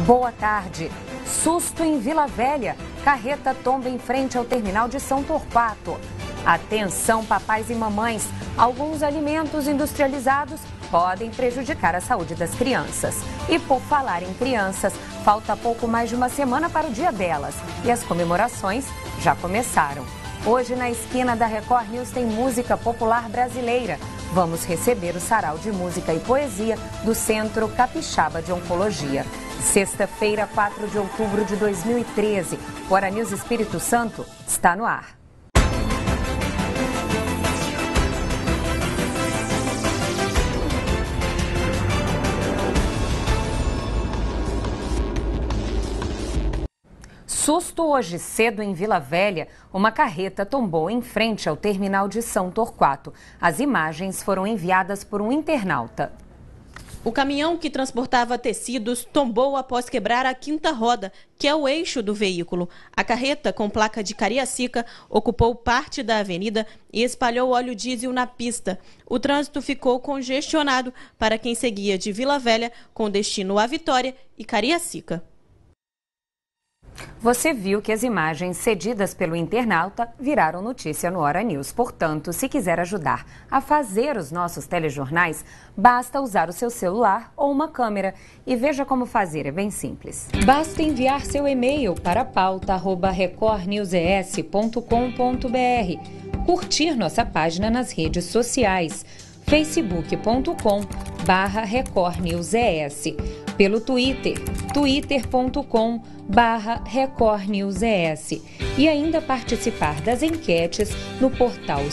Boa tarde. Susto em Vila Velha. Carreta tomba em frente ao terminal de São Torquato. Atenção, papais e mamães. Alguns alimentos industrializados podem prejudicar a saúde das crianças. E por falar em crianças, falta pouco mais de uma semana para o dia delas. E as comemorações já começaram. Hoje, na esquina da Record News, tem música popular brasileira. Vamos receber o Sarau de Música e Poesia do Centro Capixaba de Oncologia. Sexta-feira, 4 de outubro de 2013. O Hora News Espírito Santo está no ar. Susto hoje cedo em Vila Velha, uma carreta tombou em frente ao terminal de São Torquato. As imagens foram enviadas por um internauta. O caminhão que transportava tecidos tombou após quebrar a quinta roda, que é o eixo do veículo. A carreta, com placa de Cariacica, ocupou parte da avenida e espalhou óleo diesel na pista. O trânsito ficou congestionado para quem seguia de Vila Velha com destino à Vitória e Cariacica. Você viu que as imagens cedidas pelo internauta viraram notícia no Hora News. Portanto, se quiser ajudar a fazer os nossos telejornais, basta usar o seu celular ou uma câmera. E veja como fazer, é bem simples. Basta enviar seu e-mail para pauta@recordnewses.com.br, curtir nossa página nas redes sociais, facebook.com/recordnewses, pelo Twitter, twitter.com/recordnewses e ainda participar das enquetes no portal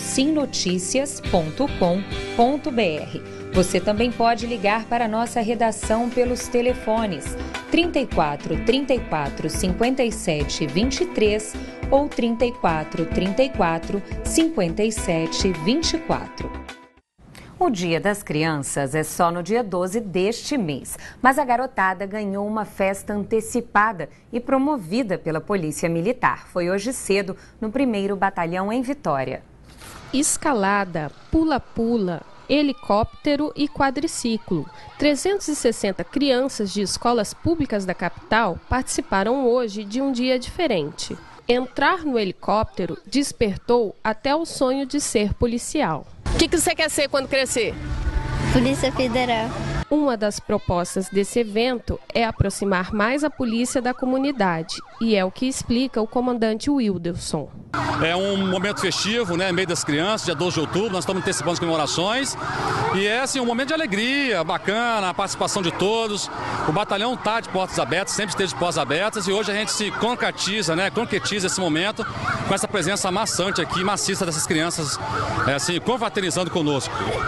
simnoticias.com.br. Você também pode ligar para a nossa redação pelos telefones 34 34 57 23 ou 34 34 57 24. O Dia das Crianças é só no dia 12 deste mês, mas a garotada ganhou uma festa antecipada e promovida pela Polícia Militar. Foi hoje cedo no 1º Batalhão em Vitória. Escalada, pula-pula, helicóptero e quadriciclo. 360 crianças de escolas públicas da capital participaram hoje de um dia diferente. Entrar no helicóptero despertou até o sonho de ser policial. O que você quer ser quando crescer? Polícia Federal. Uma das propostas desse evento é aproximar mais a polícia da comunidade e é o que explica o comandante Wilderson. É um momento festivo, né, meio das crianças, dia 12 de outubro, nós estamos antecipando as comemorações e é assim, um momento de alegria, bacana, a participação de todos. O batalhão está de portas abertas, sempre esteve de portas abertas e hoje a gente se concretiza esse momento com essa presença maçante aqui, maciça dessas crianças, assim, confraternizando conosco.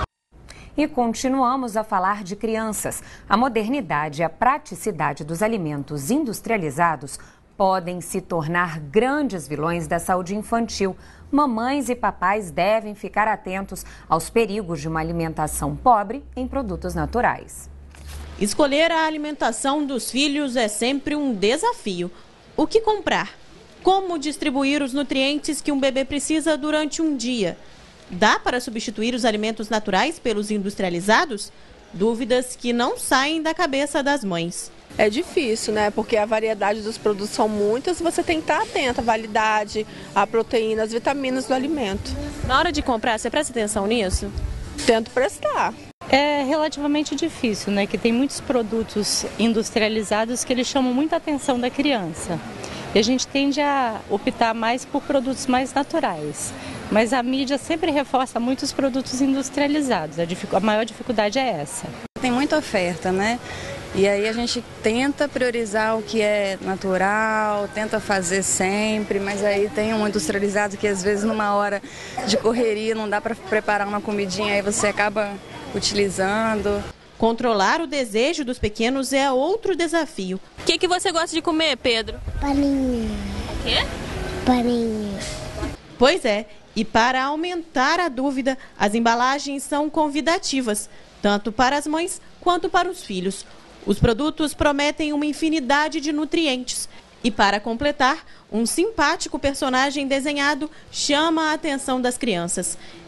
E continuamos a falar de crianças. A modernidade e a praticidade dos alimentos industrializados podem se tornar grandes vilões da saúde infantil. Mamães e papais devem ficar atentos aos perigos de uma alimentação pobre em produtos naturais. Escolher a alimentação dos filhos é sempre um desafio. O que comprar? Como distribuir os nutrientes que um bebê precisa durante um dia? Dá para substituir os alimentos naturais pelos industrializados? Dúvidas que não saem da cabeça das mães. É difícil, né? Porque a variedade dos produtos são muitas e você tem que estar atenta à validade, à proteína, às vitaminas do alimento. Na hora de comprar, você presta atenção nisso? Tento prestar. É relativamente difícil, né? Que tem muitos produtos industrializados que eles chamam muita atenção da criança. E a gente tende a optar mais por produtos mais naturais. Mas a mídia sempre reforça muito os produtos industrializados. A maior dificuldade é essa. Tem muita oferta, né? E aí a gente tenta priorizar o que é natural, tenta fazer sempre, mas aí tem um industrializado que às vezes numa hora de correria não dá para preparar uma comidinha, aí você acaba utilizando. Controlar o desejo dos pequenos é outro desafio. O que você gosta de comer, Pedro? Paninho. O quê? Paninho. Pois é, e para aumentar a dúvida, as embalagens são convidativas, tanto para as mães quanto para os filhos. Os produtos prometem uma infinidade de nutrientes. E para completar, um simpático personagem desenhado chama a atenção das crianças.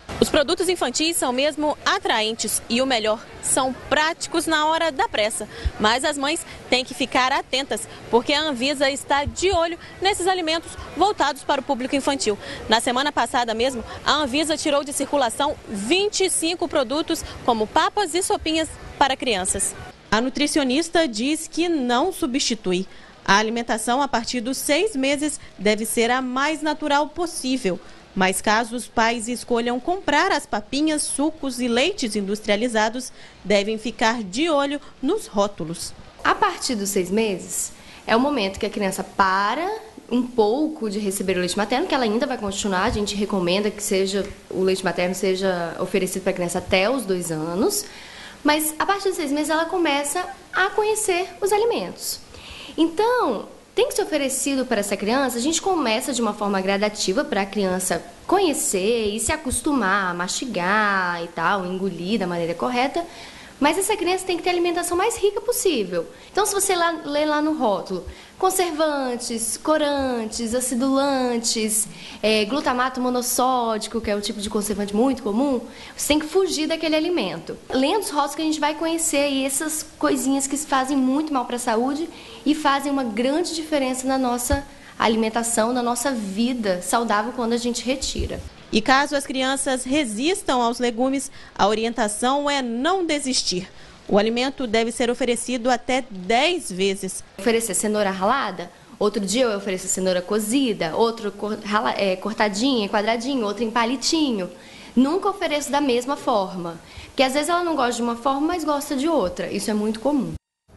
Os produtos infantis são mesmo atraentes e o melhor, são práticos na hora da pressa. Mas as mães têm que ficar atentas, porque a Anvisa está de olho nesses alimentos voltados para o público infantil. Na semana passada mesmo, a Anvisa tirou de circulação 25 produtos, como papas e sopinhas para crianças. A nutricionista diz que não substitui. A alimentação a partir dos 6 meses deve ser a mais natural possível. Mas caso os pais escolham comprar as papinhas, sucos e leites industrializados, devem ficar de olho nos rótulos. A partir dos 6 meses, é o momento que a criança para um pouco de receber o leite materno, que ela ainda vai continuar. A gente recomenda que o leite materno seja oferecido para a criança até os 2 anos. Mas a partir dos 6 meses ela começa a conhecer os alimentos. Então, tem que ser oferecido para essa criança. A gente começa de uma forma gradativa para a criança conhecer e se acostumar a mastigar e tal, engolir da maneira correta. Mas essa criança tem que ter a alimentação mais rica possível. Então, se você ler lá no rótulo, conservantes, corantes, acidulantes, glutamato monossódico, que é um tipo de conservante muito comum, você tem que fugir daquele alimento. Lendo os rótulos que a gente vai conhecer aí essas coisinhas que fazem muito mal para a saúde e fazem uma grande diferença na nossa alimentação, na nossa vida saudável quando a gente retira. E caso as crianças resistam aos legumes, a orientação é não desistir. O alimento deve ser oferecido até 10 vezes. Oferecer cenoura ralada, outro dia eu ofereço cenoura cozida, outro cortadinha, quadradinho, outro em palitinho. Nunca ofereço da mesma forma, porque às vezes ela não gosta de uma forma, mas gosta de outra. Isso é muito comum.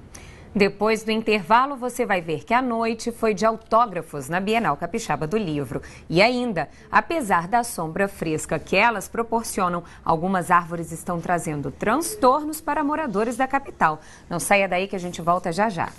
Depois do intervalo, você vai ver que a noite foi de autógrafos na Bienal Capixaba do Livro. E ainda, apesar da sombra fresca que elas proporcionam, algumas árvores estão trazendo transtornos para moradores da capital. Não saia daí que a gente volta já já.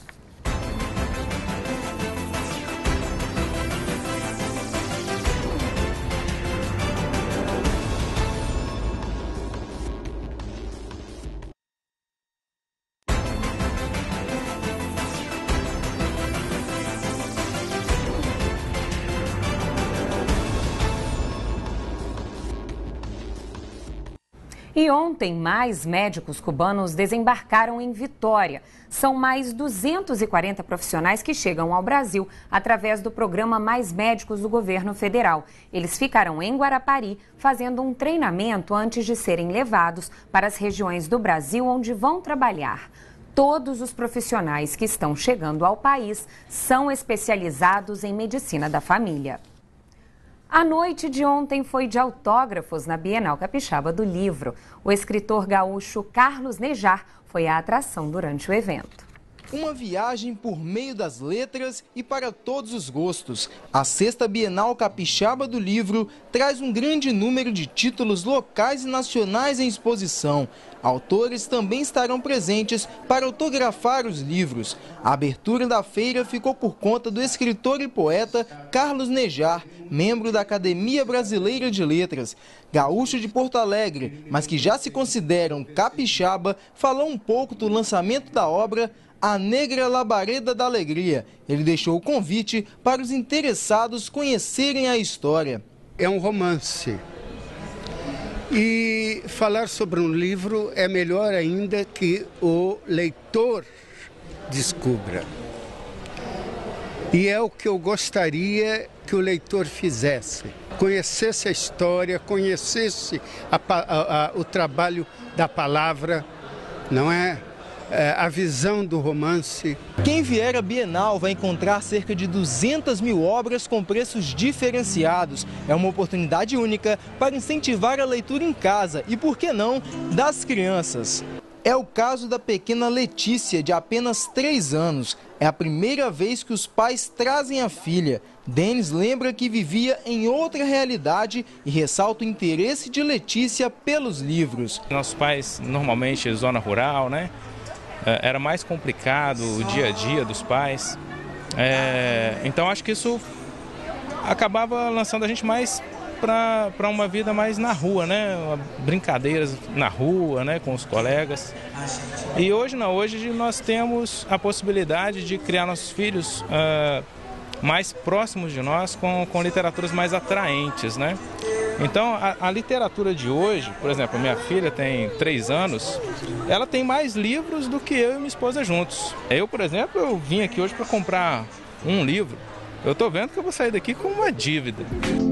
E ontem, mais médicos cubanos desembarcaram em Vitória. São mais 240 profissionais que chegam ao Brasil através do programa Mais Médicos do governo federal. Eles ficarão em Guarapari fazendo um treinamento antes de serem levados para as regiões do Brasil onde vão trabalhar. Todos os profissionais que estão chegando ao país são especializados em medicina da família. A noite de ontem foi de autógrafos na Bienal Capixaba do Livro. O escritor gaúcho Carlos Nejar foi a atração durante o evento. Uma viagem por meio das letras e para todos os gostos. A 6ª Bienal Capixaba do Livro traz um grande número de títulos locais e nacionais em exposição. Autores também estarão presentes para autografar os livros. A abertura da feira ficou por conta do escritor e poeta Carlos Nejar, membro da Academia Brasileira de Letras. Gaúcho de Porto Alegre, mas que já se consideram capixaba, falou um pouco do lançamento da obra A Negra Labareda da Alegria. Ele deixou o convite para os interessados conhecerem a história. É um romance. E falar sobre um livro é melhor ainda que o leitor descubra. E é o que eu gostaria que o leitor fizesse. Conhecesse a história, conhecesse o trabalho da palavra, não é? A visão do romance. Quem vier à Bienal vai encontrar cerca de 200 mil obras com preços diferenciados. É uma oportunidade única para incentivar a leitura em casa e, por que não, das crianças. É o caso da pequena Letícia, de apenas 3 anos. É a primeira vez que os pais trazem a filha. Denis lembra que vivia em outra realidade e ressalta o interesse de Letícia pelos livros. Nossos pais, normalmente, zona rural, né? Era mais complicado o dia a dia dos pais. Então acho que isso acabava lançando a gente mais para uma vida mais na rua, né? Brincadeiras na rua, né? Com os colegas. E hoje não, hoje nós temos a possibilidade de criar nossos filhos mais próximos de nós, com literaturas mais atraentes, né? Então, a literatura de hoje, por exemplo, minha filha tem 3 anos, ela tem mais livros do que eu e minha esposa juntos. Eu, por exemplo, eu vim aqui hoje para comprar um livro. Eu estou vendo que eu vou sair daqui com uma dívida.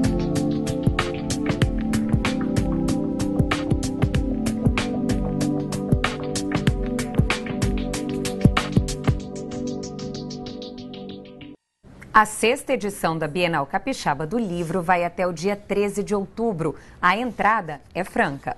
A 6ª edição da Bienal Capixaba do Livro vai até o dia 13 de outubro. A entrada é franca.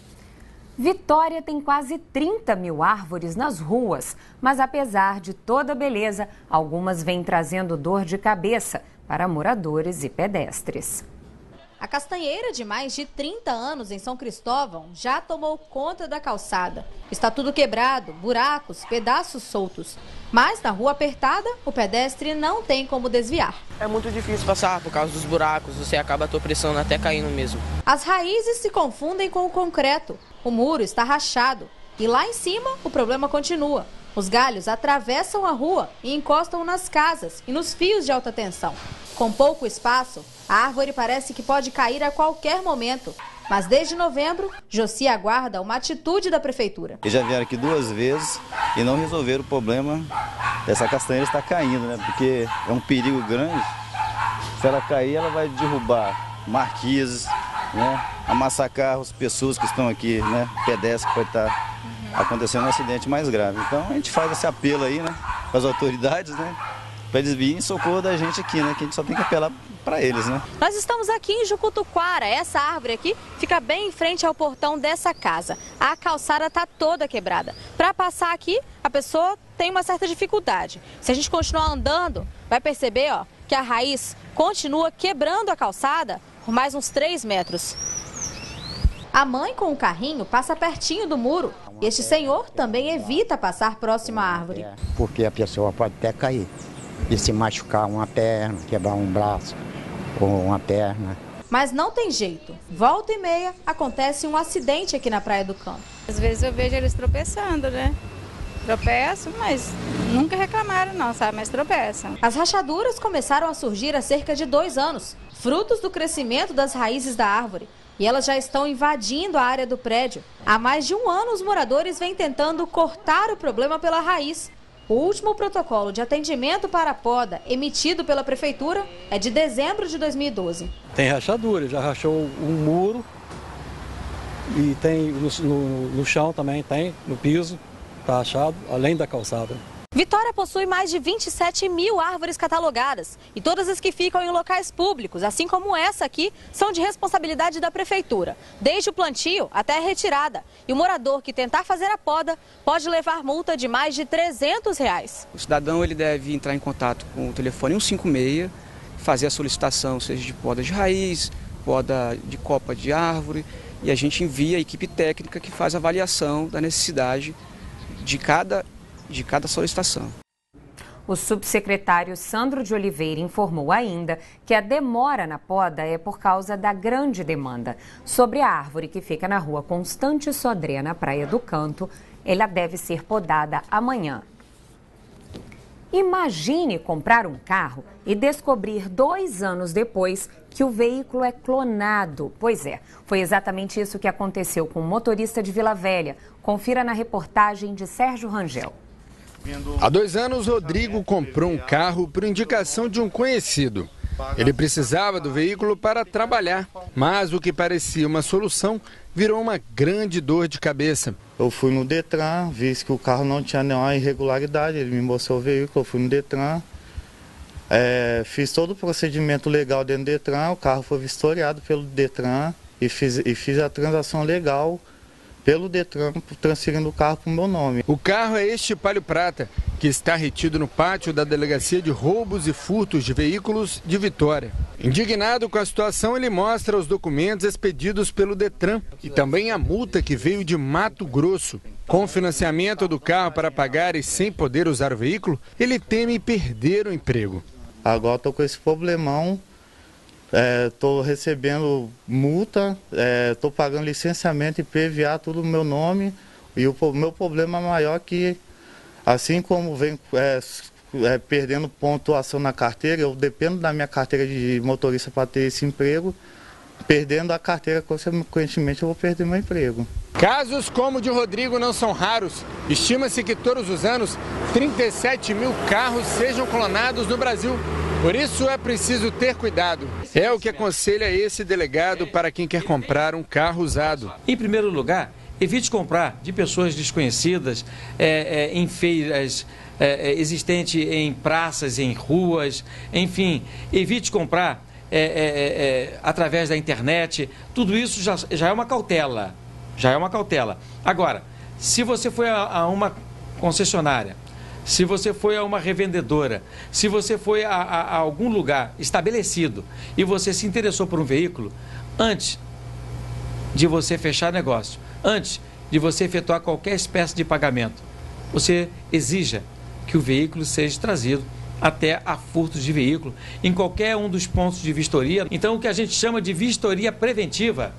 Vitória tem quase 30 mil árvores nas ruas, mas apesar de toda a beleza, algumas vêm trazendo dor de cabeça para moradores e pedestres. A castanheira de mais de 30 anos em São Cristóvão já tomou conta da calçada. Está tudo quebrado, buracos, pedaços soltos. Mas na rua apertada, o pedestre não tem como desviar. É muito difícil passar por causa dos buracos, você acaba tropeçando até caindo mesmo. As raízes se confundem com o concreto. O muro está rachado e lá em cima o problema continua. Os galhos atravessam a rua e encostam nas casas e nos fios de alta tensão. Com pouco espaço, a árvore parece que pode cair a qualquer momento. Mas desde novembro, Josi aguarda uma atitude da prefeitura. Eles já vieram aqui 2 vezes e não resolveram o problema dessa castanheira estar caindo, né? Porque é um perigo grande. Se ela cair, ela vai derrubar marquises, né? Amassar carros, pessoas que estão aqui, né? Pedestres, que pode estar acontecendo um acidente mais grave. Então a gente faz esse apelo aí, né? Para as autoridades, né? Para eles virem em socorro da gente aqui, né? Que a gente só tem que apelar para eles, né? Nós estamos aqui em Jucutuquara. Essa árvore aqui fica bem em frente ao portão dessa casa. A calçada está toda quebrada. Para passar aqui, a pessoa tem uma certa dificuldade. Se a gente continuar andando, vai perceber, ó, que a raiz continua quebrando a calçada por mais uns 3 metros. A mãe com o carrinho passa pertinho do muro. Este senhor também evita passar próximo à árvore. Porque a pessoa pode até cair e se machucar uma perna, quebrar um braço ou uma perna. Mas não tem jeito. Volta e meia acontece um acidente aqui na Praia do Canto. Às vezes eu vejo eles tropeçando, né? Tropeçam, mas nunca reclamaram não, sabe? Mas tropeçam. As rachaduras começaram a surgir há cerca de 2 anos, frutos do crescimento das raízes da árvore. E elas já estão invadindo a área do prédio. Há mais de 1 ano, os moradores vêm tentando cortar o problema pela raiz. O último protocolo de atendimento para a poda emitido pela prefeitura é de dezembro de 2012. Tem rachadura, já rachou um muro e tem no chão também, tem no piso, está rachado, além da calçada. Vitória possui mais de 27 mil árvores catalogadas e todas as que ficam em locais públicos, assim como essa aqui, são de responsabilidade da prefeitura, desde o plantio até a retirada. E o morador que tentar fazer a poda pode levar multa de mais de R$300. O cidadão ele deve entrar em contato com o telefone 156, fazer a solicitação, seja de poda de raiz, poda de copa de árvore, e a gente envia a equipe técnica que faz a avaliação da necessidade de cada solicitação. O subsecretário Sandro de Oliveira informou ainda que a demora na poda é por causa da grande demanda. Sobre a árvore que fica na rua Constante Sodré, na Praia do Canto, ela deve ser podada amanhã. Imagine comprar um carro e descobrir 2 anos depois que o veículo é clonado. Pois é, foi exatamente isso que aconteceu com o motorista de Vila Velha. Confira na reportagem de Sérgio Rangel. Há 2 anos, Rodrigo comprou um carro por indicação de um conhecido. Ele precisava do veículo para trabalhar, mas o que parecia uma solução virou uma grande dor de cabeça. Eu fui no Detran, vi que o carro não tinha nenhuma irregularidade, ele me mostrou o veículo, eu fui no Detran, fiz todo o procedimento legal dentro do Detran, o carro foi vistoriado pelo Detran e fiz a transação legal pelo Detran, transferindo o carro para o meu nome. O carro é este Palio Prata, que está retido no pátio da Delegacia de Roubos e Furtos de Veículos de Vitória. Indignado com a situação, ele mostra os documentos expedidos pelo Detran e também a multa que veio de Mato Grosso. Com o financiamento do carro para pagar e sem poder usar o veículo, ele teme perder o emprego. Agora estou com esse problemão. Estou recebendo multa, estou pagando licenciamento e PVA, tudo no meu nome. E o meu problema maior é que, assim como vem perdendo pontuação na carteira, eu dependo da minha carteira de motorista para ter esse emprego. Perdendo a carteira, consequentemente eu vou perder meu emprego. Casos como o de Rodrigo não são raros. Estima-se que todos os anos 37 mil carros sejam clonados no Brasil. Por isso é preciso ter cuidado. É o que aconselha esse delegado para quem quer comprar um carro usado. Em primeiro lugar, evite comprar de pessoas desconhecidas, em feiras, existente em praças, em ruas, enfim, evite comprar através da internet. Tudo isso já é uma cautela. Já é uma cautela. Agora, se você foi a uma concessionária, se você foi a uma revendedora, se você foi a algum lugar estabelecido e você se interessou por um veículo, antes de você fechar negócio, antes de você efetuar qualquer espécie de pagamento, você exija que o veículo seja trazido até a furtos de veículo, em qualquer um dos pontos de vistoria. Então, o que a gente chama de vistoria preventiva,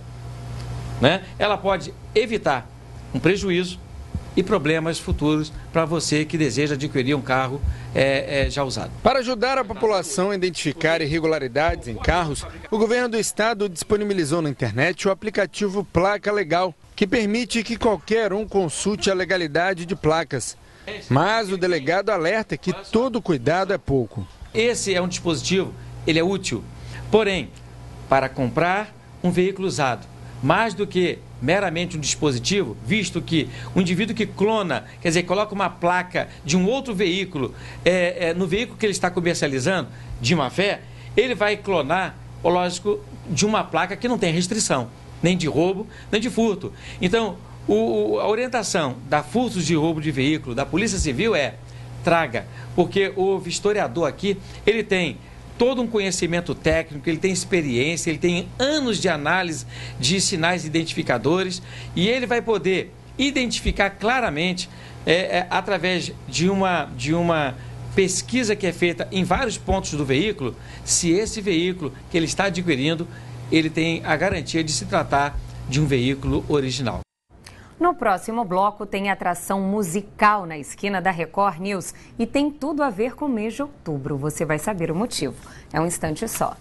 né? Ela pode evitar um prejuízo e problemas futuros para você que deseja adquirir um carro já usado. Para ajudar a população a identificar irregularidades em carros, o governo do estado disponibilizou na internet o aplicativo Placa Legal, que permite que qualquer um consulte a legalidade de placas. Mas o delegado alerta que todo cuidado é pouco. Esse é um dispositivo, ele é útil, porém, para comprar um veículo usado, mais do que meramente um dispositivo, visto que o indivíduo que clona, quer dizer, coloca uma placa de um outro veículo no veículo que ele está comercializando, de má fé, ele vai clonar, lógico, de uma placa que não tem restrição, nem de roubo, nem de furto. Então, a orientação da furtos de roubo de veículo da Polícia Civil traga, porque o vistoriador aqui, ele tem todo um conhecimento técnico, ele tem experiência, ele tem anos de análise de sinais identificadores e ele vai poder identificar claramente, através de uma pesquisa que é feita em vários pontos do veículo, se esse veículo que ele está adquirindo, ele tem a garantia de se tratar de um veículo original. No próximo bloco tem atração musical na esquina da Record News e tem tudo a ver com o mês de outubro. Você vai saber o motivo. É um instante só.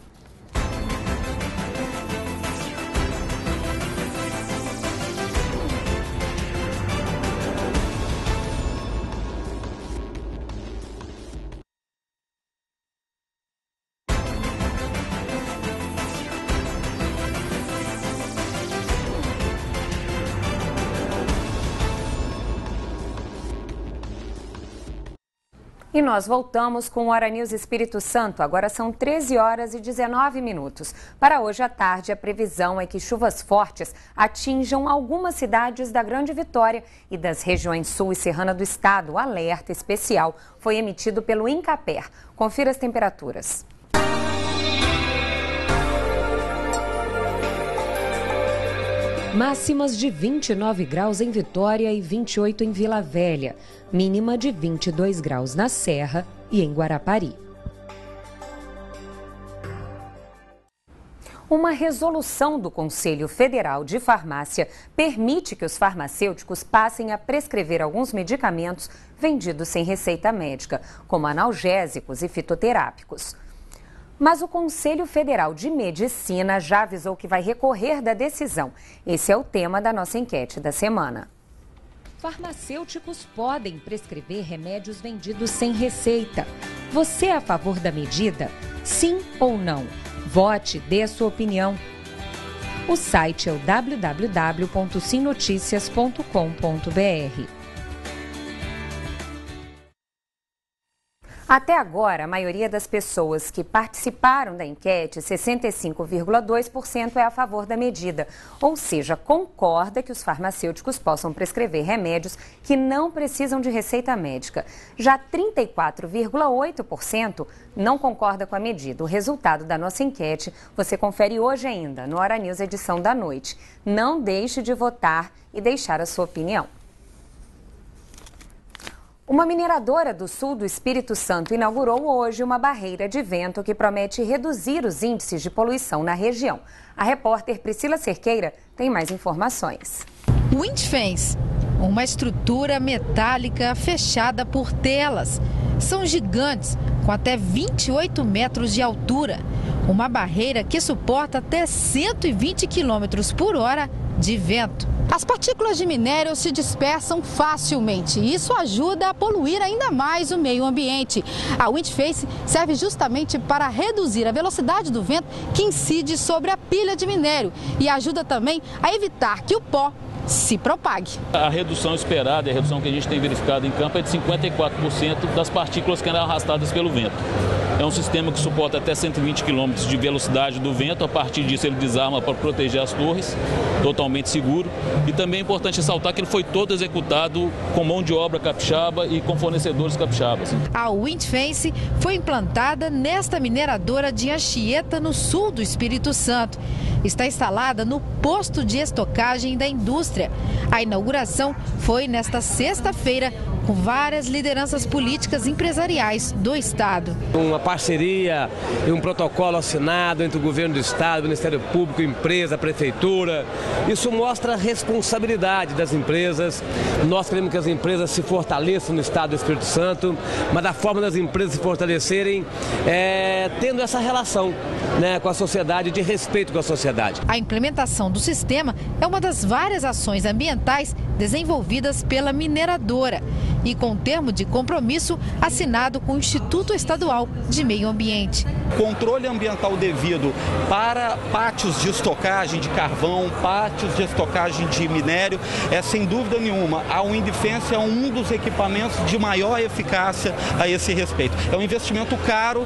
E nós voltamos com o Hora News Espírito Santo. Agora são 13 horas e 19 minutos. Para hoje à tarde, a previsão é que chuvas fortes atinjam algumas cidades da Grande Vitória e das regiões sul e serrana do estado. O alerta especial foi emitido pelo Incaper. Confira as temperaturas. Máximas de 29 graus em Vitória e 28 em Vila Velha. Mínima de 22 graus na Serra e em Guarapari. Uma resolução do Conselho Federal de Farmácia permite que os farmacêuticos passem a prescrever alguns medicamentos vendidos sem receita médica, como analgésicos e fitoterápicos. Mas o Conselho Federal de Medicina já avisou que vai recorrer da decisão. Esse é o tema da nossa enquete da semana. Farmacêuticos podem prescrever remédios vendidos sem receita. Você é a favor da medida? Sim ou não? Vote, dê a sua opinião. O site é o www.simnoticias.com.br. Até agora, a maioria das pessoas que participaram da enquete, 65,2%, é a favor da medida. Ou seja, concorda que os farmacêuticos possam prescrever remédios que não precisam de receita médica. Já 34,8% não concorda com a medida. O resultado da nossa enquete você confere hoje ainda, no Hora News, edição da noite. Não deixe de votar e deixar a sua opinião. Uma mineradora do sul do Espírito Santo inaugurou hoje uma barreira de vento que promete reduzir os índices de poluição na região. A repórter Priscila Cerqueira tem mais informações. Windfence. Uma estrutura metálica fechada por telas. São gigantes, com até 28 metros de altura. Uma barreira que suporta até 120 km por hora de vento. As partículas de minério se dispersam facilmente e isso ajuda a poluir ainda mais o meio ambiente. A Windface serve justamente para reduzir a velocidade do vento que incide sobre a pilha de minério e ajuda também a evitar que o pó se propague. A redução esperada, a redução que a gente tem verificado em campo é de 54% das partículas que eram arrastadas pelo vento. É um sistema que suporta até 120 km de velocidade do vento. A partir disso ele desarma para proteger as torres, totalmente seguro. E também é importante ressaltar que ele foi todo executado com mão de obra capixaba e com fornecedores capixabas. A Windface foi implantada nesta mineradora de Anchieta, no sul do Espírito Santo. Está instalada no posto de estocagem da indústria. A inauguração foi nesta sexta-feira, com várias lideranças políticas e empresariais do estado. Uma parceria e um protocolo assinado entre o governo do estado, o Ministério Público, empresa, prefeitura. Isso mostra a responsabilidade das empresas. Nós queremos que as empresas se fortaleçam no estado do Espírito Santo, mas da forma das empresas se fortalecerem tendo essa relação, né, com a sociedade, de respeito com a sociedade. A implementação do sistema é uma das várias ações ambientais desenvolvidas pela mineradora e com termo de compromisso assinado com o Instituto Estadual de Meio Ambiente. Controle ambiental devido para pátios de estocagem de carvão, pátios de estocagem de minério, sem dúvida nenhuma, a Windface é um dos equipamentos de maior eficácia a esse respeito. É um investimento caro,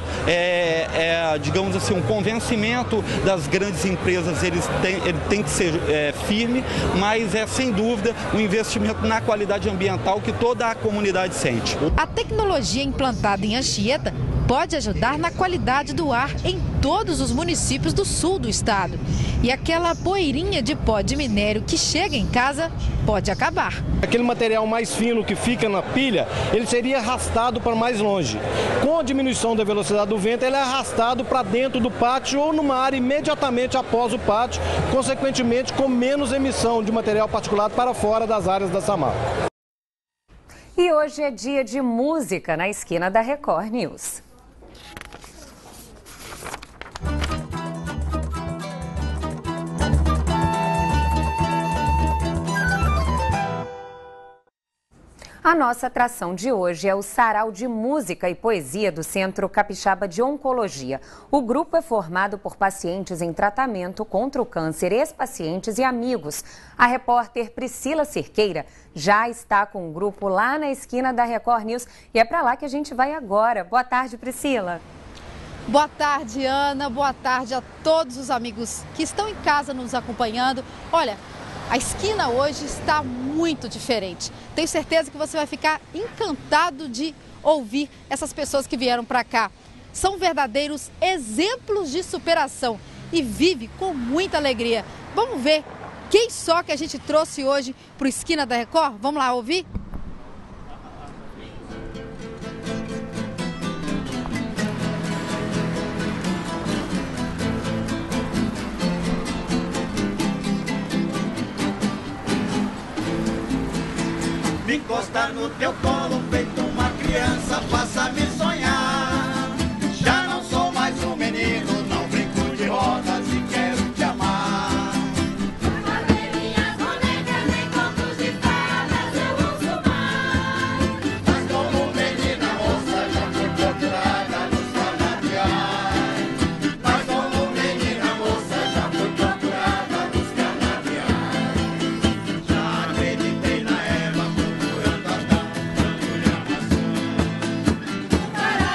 digamos assim, um convencimento das grandes empresas, ele tem que ser firme, mas é sem dúvida um investimento na qualidade ambiental que toda a comunidade sente. A tecnologia implantada em Anchieta pode ajudar na qualidade do ar em todos os municípios do sul do estado. E aquela poeirinha de pó de minério que chega em casa pode acabar. Aquele material mais fino que fica na pilha, ele seria arrastado para mais longe. Com a diminuição da velocidade do vento, ele é arrastado para dentro do pátio ou numa área imediatamente após o pátio, consequentemente com menos emissão de material particulado para fora das áreas da Samarco. E hoje é dia de música na esquina da Record News. A nossa atração de hoje é o Sarau de Música e Poesia do Centro Capixaba de Oncologia. O grupo é formado por pacientes em tratamento contra o câncer, ex-pacientes e amigos. A repórter Priscila Cerqueira já está com o grupo lá na esquina da Record News e é para lá que a gente vai agora. Boa tarde, Priscila. Boa tarde, Ana. Boa tarde a todos os amigos que estão em casa nos acompanhando. Olha, a esquina hoje está muito diferente. Tenho certeza que você vai ficar encantado de ouvir essas pessoas que vieram para cá. São verdadeiros exemplos de superação e vive com muita alegria. Vamos ver quem só que a gente trouxe hoje para o Esquina da Record? Vamos lá ouvir? Me encosta no teu colo, feito uma criança, faça-me sonhar. Já não sou mais um menino, não brinco de rodas e quero te amar. Madeirinhas, bonecas, nem contos de fadas eu ouço mais. Mas como menina moça já fui procurada nos canaviais. Mas como menina moça já fui procurada nos canaviais. Já acreditei na Eva. Para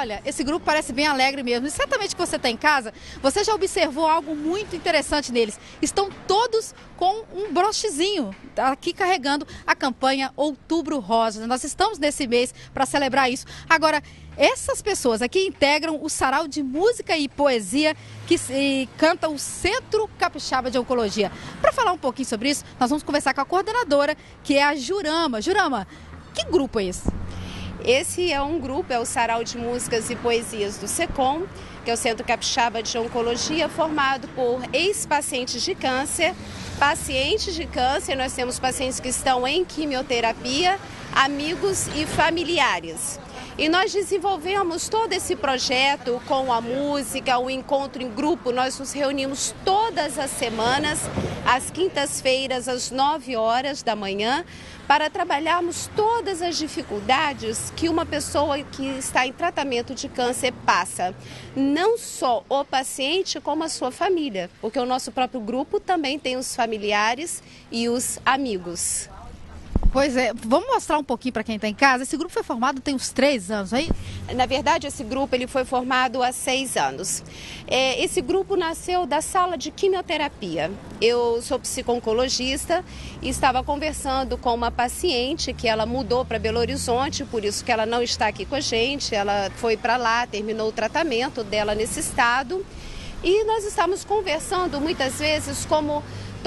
Olha, esse grupo parece bem alegre mesmo. E certamente que você está em casa, você já observou algo muito interessante neles. Estão todos com um brochezinho aqui carregando a campanha Outubro Rosa. Nós estamos nesse mês para celebrar isso. Agora, essas pessoas aqui integram o Sarau de Música e Poesia que canta o Centro Capixaba de Oncologia. Para falar um pouquinho sobre isso, nós vamos conversar com a coordenadora, que é a Jurama. Jurama, que grupo é esse? Esse é um grupo, é o Sarau de Músicas e Poesias do SECOM, que é o Centro Capixaba de Oncologia, formado por ex-pacientes de câncer, nós temos pacientes que estão em quimioterapia, amigos e familiares. E nós desenvolvemos todo esse projeto com a música, o encontro em grupo. Nós nos reunimos todas as semanas, às quintas-feiras, às 9 horas da manhã, para trabalharmos todas as dificuldades que uma pessoa que está em tratamento de câncer passa. Não só o paciente, como a sua família, porque o nosso próprio grupo também tem os familiares e os amigos. Pois é, vamos mostrar um pouquinho para quem está em casa. Esse grupo foi formado tem uns 3 anos, aí? Na verdade, esse grupo ele foi formado há 6 anos. Esse grupo nasceu da sala de quimioterapia. Eu sou psico-oncologista e estava conversando com uma paciente que ela mudou para Belo Horizonte, por isso que ela não está aqui com a gente. Ela foi para lá, terminou o tratamento dela nesse estado. E nós estamos conversando muitas vezes como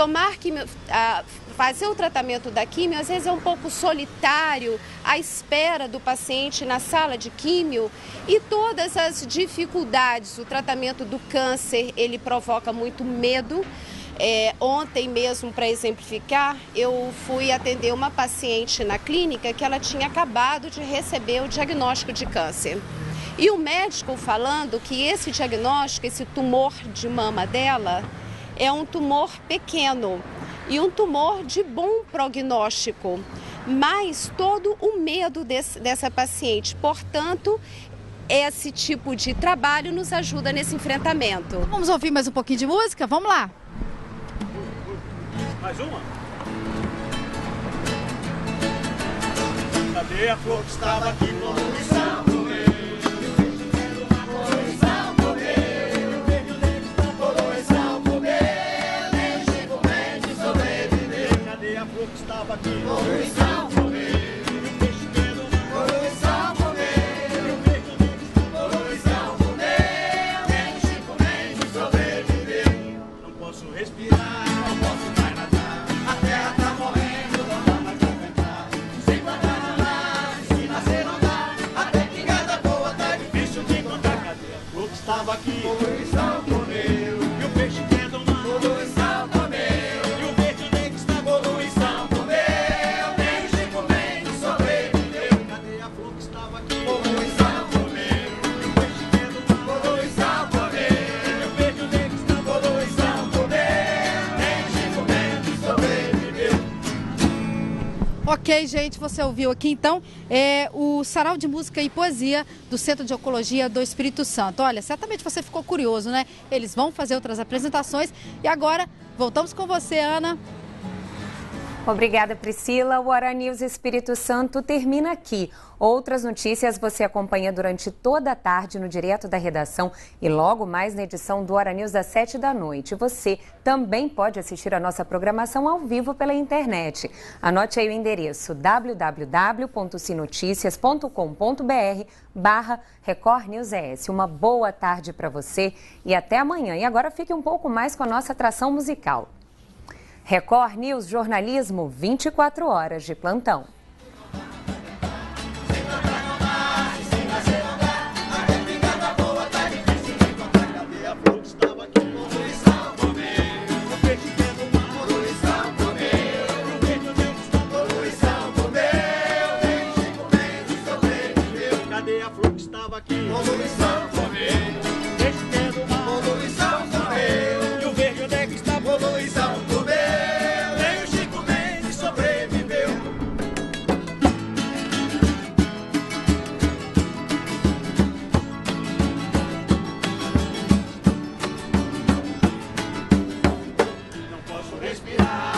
fazer o tratamento da quimio, às vezes é um pouco solitário, à espera do paciente na sala de quimio, e todas as dificuldades. O tratamento do câncer, ele provoca muito medo. Ontem mesmo, para exemplificar, eu fui atender uma paciente na clínica que ela tinha acabado de receber o diagnóstico de câncer. E o médico falando que esse diagnóstico, esse tumor de mama dela, é um tumor pequeno e um tumor de bom prognóstico, mas todo o medo dessa paciente. Portanto, esse tipo de trabalho nos ajuda nesse enfrentamento. Vamos ouvir mais um pouquinho de música? Vamos lá! Mais uma? Cadê a flor que estava aqui no horizonte? Estava aqui, poluição comeu, o peixe pequeno na poluição comeu, o peixe negro na poluição comeu, nem o Chico Mendes sobreviveu. Não posso respirar, não posso mais nadar, a terra tá morrendo, não dá mais pra cantar. Sem guardar lá, se nascer não dá, até que gada boa tá difícil de encontrar. Cadê a flor que estava aqui, poluição comeu, e o peixe pequeno na poluição comeu. Ok, gente, você ouviu aqui então o Sarau de Música e Poesia do Centro de Oncologia do Espírito Santo. Olha, certamente você ficou curioso, né? Eles vão fazer outras apresentações e agora voltamos com você, Ana. Obrigada, Priscila. O Hora News Espírito Santo termina aqui. Outras notícias você acompanha durante toda a tarde no Direto da Redação e logo mais na edição do Hora News às 7h. Você também pode assistir a nossa programação ao vivo pela internet. Anote aí o endereço www.sinoticias.com.br/Record News ES. Uma boa tarde para você e até amanhã. E agora fique um pouco mais com a nossa atração musical. Record News, jornalismo 24 horas de plantão. Cadê a flor que estava aqui? Poluição comeu. Peixe quente, poluição comeu. E o verde onde é que está? Poluição comeu. Nem o Chico Mendes sobreviveu. Não posso respirar.